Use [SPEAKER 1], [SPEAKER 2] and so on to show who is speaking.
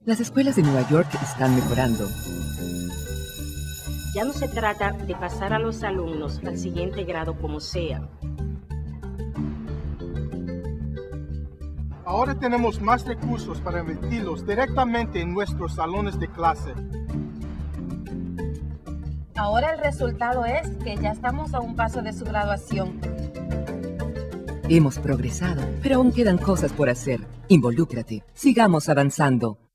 [SPEAKER 1] Las escuelas de Nueva York están mejorando.
[SPEAKER 2] Ya no se trata de pasar a los alumnos al siguiente grado como sea.
[SPEAKER 3] Ahora tenemos más recursos para invertirlos directamente en nuestros salones de clase.
[SPEAKER 4] Ahora el resultado es que ya estamos a un paso de su graduación.
[SPEAKER 1] Hemos progresado, pero aún quedan cosas por hacer. Involúcrate. Sigamos avanzando.